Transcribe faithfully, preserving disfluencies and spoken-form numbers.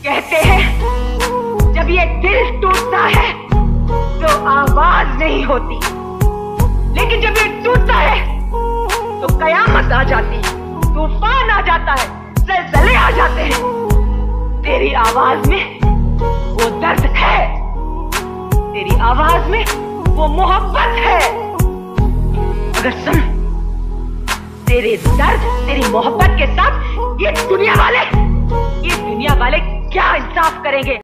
कहते हैं जब ये दिल टूटता है तो आवाज नहीं होती, लेकिन जब ये टूटता है तो कयामत आ जाती है, तूफान आ जाता है, ज़लज़ले आ जाते हैं। तेरी आवाज में वो दर्द है, तेरी आवाज में वो मोहब्बत है। अगर सुन, तेरे दर्द तेरी मोहब्बत के साथ ये दुनिया वाले ये दुनिया वाले क्या इंसाफ करेंगे।